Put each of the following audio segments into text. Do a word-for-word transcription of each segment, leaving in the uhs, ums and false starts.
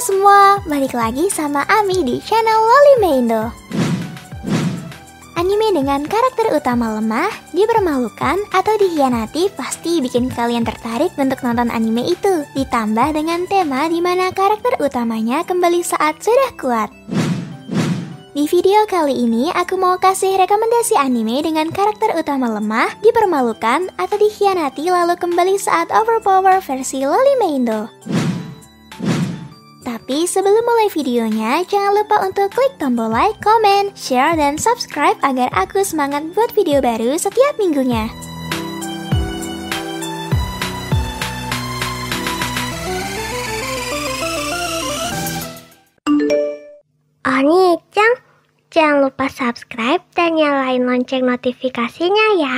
semua, balik lagi sama Ami di channel Lolime Indo. Anime dengan karakter utama lemah, dipermalukan, atau dikhianati pasti bikin kalian tertarik untuk nonton anime itu. Ditambah dengan tema di mana karakter utamanya kembali saat sudah kuat. Di video kali ini aku mau kasih rekomendasi anime dengan karakter utama lemah, dipermalukan, atau dikhianati lalu kembali saat overpower versi Lolime Indo. Tapi sebelum mulai videonya, jangan lupa untuk klik tombol like, comment, share, dan subscribe agar aku semangat buat video baru setiap minggunya. Oni-chan, jangan lupa subscribe dan nyalain lonceng notifikasinya ya.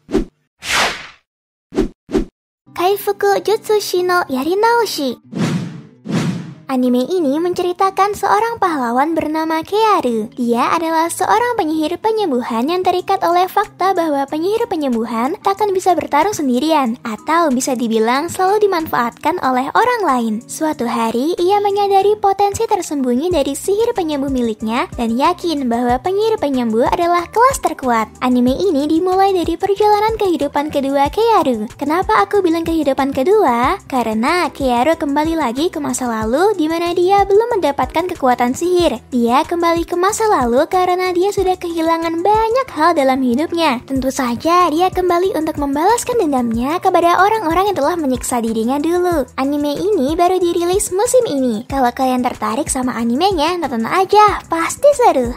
Kaifuku Jutsushi no Yarinaoshi. Anime ini menceritakan seorang pahlawan bernama Kearu. Dia adalah seorang penyihir penyembuhan yang terikat oleh fakta bahwa penyihir penyembuhan takkan bisa bertarung sendirian, atau bisa dibilang selalu dimanfaatkan oleh orang lain. Suatu hari, ia menyadari potensi tersembunyi dari sihir penyembuh miliknya dan yakin bahwa penyihir penyembuh adalah kelas terkuat. Anime ini dimulai dari perjalanan kehidupan kedua Kearu. Kenapa aku bilang kehidupan kedua? Karena Kearu kembali lagi ke masa lalu di mana dia belum mendapatkan kekuatan sihir. Dia kembali ke masa lalu karena dia sudah kehilangan banyak hal dalam hidupnya. Tentu saja dia kembali untuk membalaskan dendamnya kepada orang-orang yang telah menyiksa dirinya dulu. Anime ini baru dirilis musim ini. Kalau kalian tertarik sama animenya, tonton aja, pasti seru.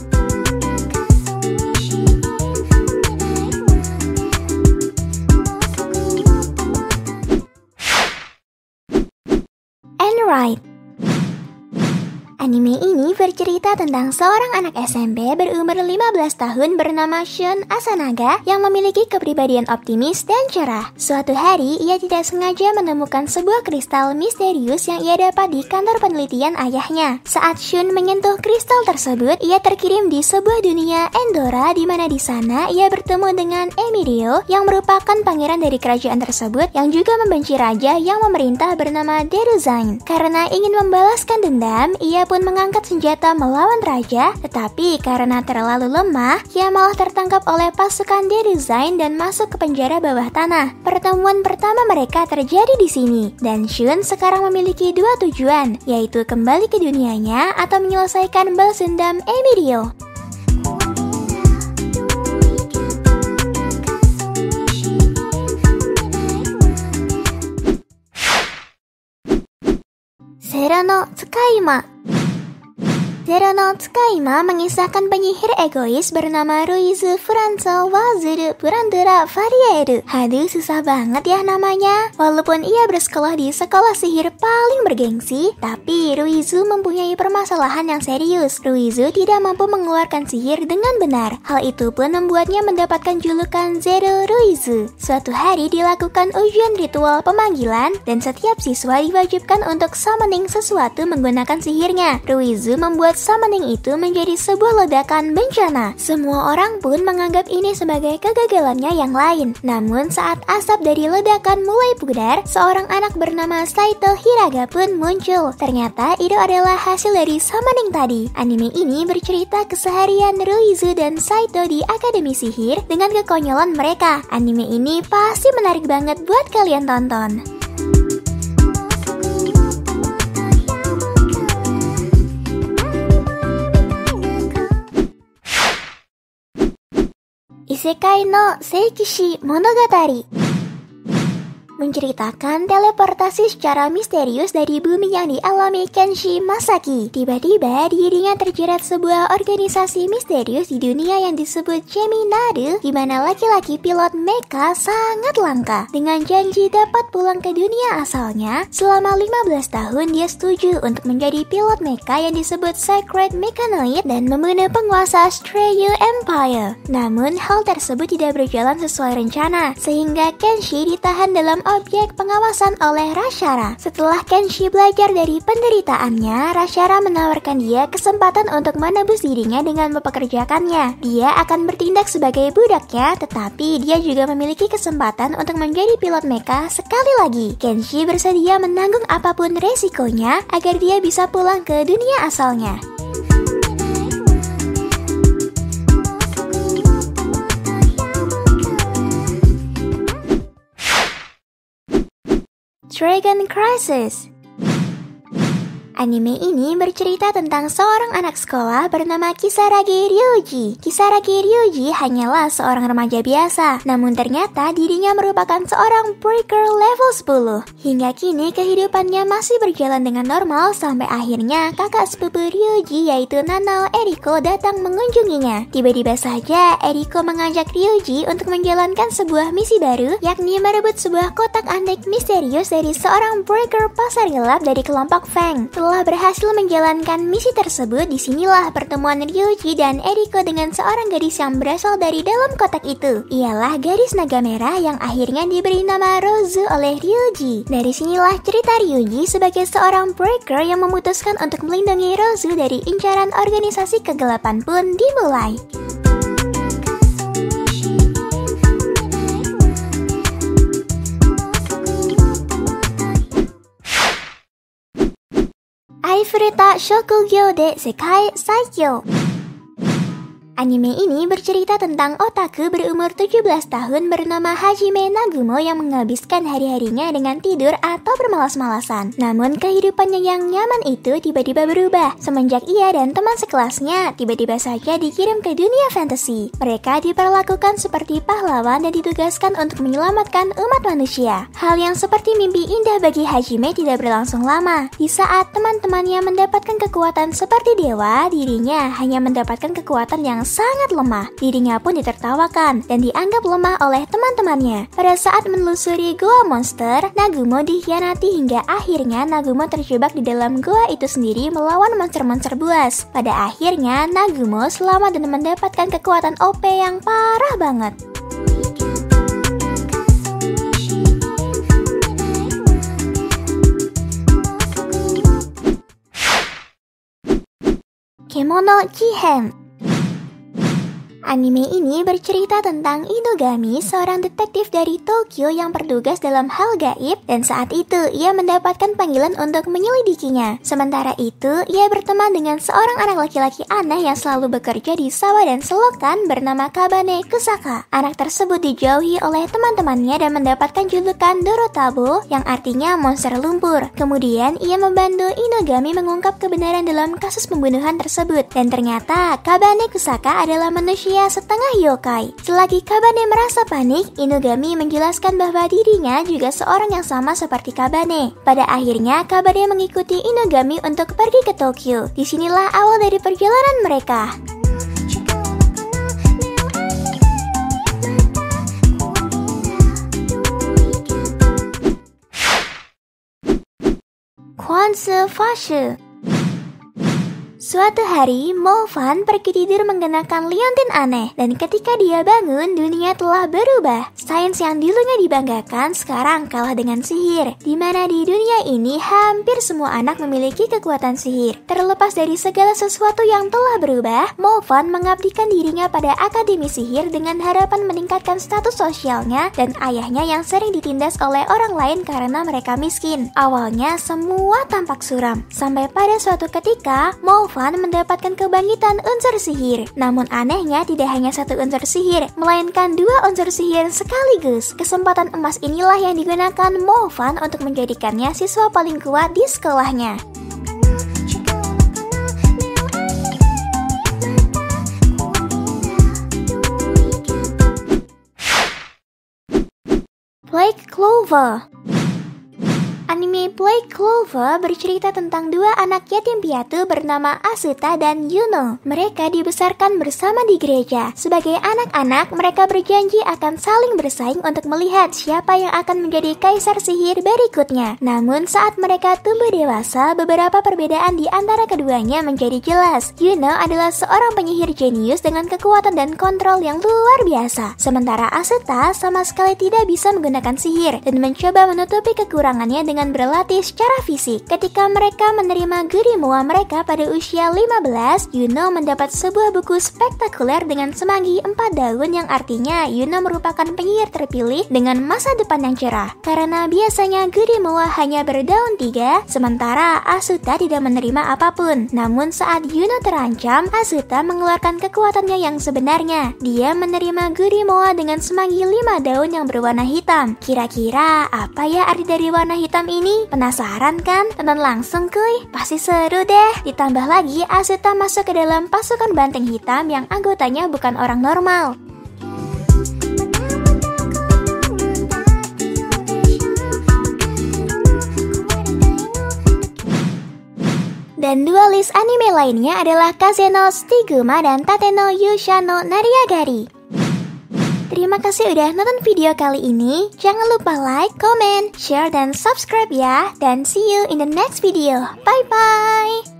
Right. Anime ini bercerita tentang seorang anak S M P berumur lima belas tahun bernama Shun Asanaga yang memiliki kepribadian optimis dan cerah. Suatu hari, ia tidak sengaja menemukan sebuah kristal misterius yang ia dapat di kantor penelitian ayahnya. Saat Shun menyentuh kristal tersebut, ia terkirim di sebuah dunia Endora di mana di sana ia bertemu dengan Emirio yang merupakan pangeran dari kerajaan tersebut yang juga membenci raja yang memerintah bernama Deruzain. Karena ingin membalaskan dendam, ia pun mengangkat senjata melawan raja, tetapi karena terlalu lemah, ia malah tertangkap oleh pasukan Deruzain dan masuk ke penjara bawah tanah. Pertemuan pertama mereka terjadi di sini, dan Shun sekarang memiliki dua tujuan, yaitu kembali ke dunianya atau menyelesaikan balas dendam Emirio. Zero no Tsukaima. Zero no Tsukaima mengisahkan penyihir egois bernama Ruizu Furanzo Wazuru Purandura Varieru. Haduh, susah banget ya namanya. Walaupun ia bersekolah di sekolah sihir paling bergengsi, tapi Ruizu mempunyai permasalahan yang serius. Ruizu tidak mampu mengeluarkan sihir dengan benar. Hal itu pun membuatnya mendapatkan julukan Zero Ruizu. Suatu hari dilakukan ujian ritual pemanggilan dan setiap siswa diwajibkan untuk summoning sesuatu menggunakan sihirnya. Ruizu membuat summoning itu menjadi sebuah ledakan bencana. Semua orang pun menganggap ini sebagai kegagalannya yang lain. Namun saat asap dari ledakan mulai pudar, seorang anak bernama Saito Hiraga pun muncul. Ternyata itu adalah hasil dari summoning tadi. Anime ini bercerita keseharian Ruizu dan Saito di Akademi Sihir dengan kekonyolan mereka. Anime ini pasti menarik banget buat kalian tonton. Isekai no Seikishi Monogatari menceritakan teleportasi secara misterius dari bumi yang dialami Kenshi Masaki. Tiba-tiba dirinya terjerat sebuah organisasi misterius di dunia yang disebut Geminaru, di mana laki-laki pilot mecha sangat langka. Dengan janji dapat pulang ke dunia asalnya, selama lima belas tahun dia setuju untuk menjadi pilot mecha yang disebut Sacred Mechanoid dan membunuh penguasa Streiyu Empire. Namun hal tersebut tidak berjalan sesuai rencana, sehingga Kenshi ditahan dalam objek pengawasan oleh Rashara. Setelah Kenshi belajar dari penderitaannya, Rashara menawarkan dia kesempatan untuk menebus dirinya dengan mempekerjakannya. Dia akan bertindak sebagai budaknya, tetapi dia juga memiliki kesempatan untuk menjadi pilot mecha sekali lagi. Kenshi bersedia menanggung apapun resikonya agar dia bisa pulang ke dunia asalnya. Dragon Crisis. Anime ini bercerita tentang seorang anak sekolah bernama Kisaragi Ryuji. Kisaragi Ryuji hanyalah seorang remaja biasa, namun ternyata dirinya merupakan seorang breaker level sepuluh. Hingga kini kehidupannya masih berjalan dengan normal sampai akhirnya kakak sepupu Ryuji yaitu Nanao Eriko datang mengunjunginya. Tiba-tiba saja Eriko mengajak Ryuji untuk menjalankan sebuah misi baru, yakni merebut sebuah kotak antik misterius dari seorang breaker pasar gelap dari kelompok Fang. Setelah berhasil menjalankan misi tersebut, disinilah pertemuan Ryuji dan Eriko dengan seorang gadis yang berasal dari dalam kotak itu. Ialah gadis naga merah yang akhirnya diberi nama Rozu oleh Ryuji. Dari sinilah cerita Ryuji sebagai seorang breaker yang memutuskan untuk melindungi Rozu dari incaran organisasi kegelapan pun dimulai. Aifureta Shokugyo de Sekai Saikyo. Anime ini bercerita tentang otaku berumur tujuh belas tahun bernama Hajime Nagumo yang menghabiskan hari-harinya dengan tidur atau bermalas-malasan. Namun kehidupannya yang nyaman itu tiba-tiba berubah semenjak ia dan teman sekelasnya tiba-tiba saja dikirim ke dunia fantasi. Mereka diperlakukan seperti pahlawan dan ditugaskan untuk menyelamatkan umat manusia. Hal yang seperti mimpi indah bagi Hajime tidak berlangsung lama. Di saat teman-temannya mendapatkan kekuatan seperti dewa, dirinya hanya mendapatkan kekuatan yang sangat lemah. Dirinya pun ditertawakan dan dianggap lemah oleh teman-temannya. Pada saat menelusuri goa monster, Nagumo dikhianati hingga akhirnya Nagumo terjebak di dalam goa itu sendiri melawan monster-monster buas. Pada akhirnya Nagumo selamat dan mendapatkan kekuatan O P yang parah banget. Kemono Jihen. Anime ini bercerita tentang Inugami, seorang detektif dari Tokyo yang bertugas dalam hal gaib, dan saat itu ia mendapatkan panggilan untuk menyelidikinya. Sementara itu, ia berteman dengan seorang anak laki-laki aneh yang selalu bekerja di sawah dan selokan bernama Kabane Kusaka. Anak tersebut dijauhi oleh teman-temannya dan mendapatkan julukan Dorotabo yang artinya monster lumpur. Kemudian ia membantu Inugami mengungkap kebenaran dalam kasus pembunuhan tersebut, dan ternyata Kabane Kusaka adalah manusia setengah yokai. Selagi Kabane merasa panik, Inugami menjelaskan bahwa dirinya juga seorang yang sama seperti Kabane. Pada akhirnya, Kabane mengikuti Inugami untuk pergi ke Tokyo. Disinilah awal dari perjalanan mereka. Kwanse Fashu. Suatu hari, Movan pergi tidur mengenakan liontin aneh, dan ketika dia bangun, dunia telah berubah. Sains yang dulunya dibanggakan sekarang kalah dengan sihir, di mana di dunia ini hampir semua anak memiliki kekuatan sihir. Terlepas dari segala sesuatu yang telah berubah, Movan mengabdikan dirinya pada akademi sihir dengan harapan meningkatkan status sosialnya dan ayahnya yang sering ditindas oleh orang lain karena mereka miskin. Awalnya semua tampak suram, sampai pada suatu ketika, Movan mendapatkan kebangkitan unsur sihir. Namun anehnya tidak hanya satu unsur sihir, melainkan dua unsur sihir sekaligus. Kesempatan emas inilah yang digunakan Movan untuk menjadikannya siswa paling kuat di sekolahnya. Black Clover. Anime Play Clover bercerita tentang dua anak yatim piatu bernama Asuta dan Yuno. Mereka dibesarkan bersama di gereja. Sebagai anak-anak, mereka berjanji akan saling bersaing untuk melihat siapa yang akan menjadi kaisar sihir berikutnya. Namun saat mereka tumbuh dewasa, beberapa perbedaan di antara keduanya menjadi jelas. Yuno adalah seorang penyihir jenius dengan kekuatan dan kontrol yang luar biasa. Sementara Asuta sama sekali tidak bisa menggunakan sihir dan mencoba menutupi kekurangannya dengan berlatih secara fisik. Ketika mereka menerima Grimoire mereka pada usia lima belas, Yuno mendapat sebuah buku spektakuler dengan semanggi empat daun yang artinya Yuno merupakan penyihir terpilih dengan masa depan yang cerah. Karena biasanya Grimoire hanya berdaun tiga, sementara Asuta tidak menerima apapun. Namun saat Yuno terancam, Asuta mengeluarkan kekuatannya yang sebenarnya. Dia menerima Grimoire dengan semanggi lima daun yang berwarna hitam. Kira-kira apa ya arti dari warna hitam ini? Penasaran kan? Tonton langsung kuy, pasti seru deh. Ditambah lagi Asuta masuk ke dalam pasukan banteng hitam yang anggotanya bukan orang normal. Dan dua list anime lainnya adalah Kaze no Tsukiguma dan Tate no Yusha no Nariagari. Terima kasih udah nonton video kali ini. Jangan lupa like, comment, share, dan subscribe ya. Dan see you in the next video. Bye-bye.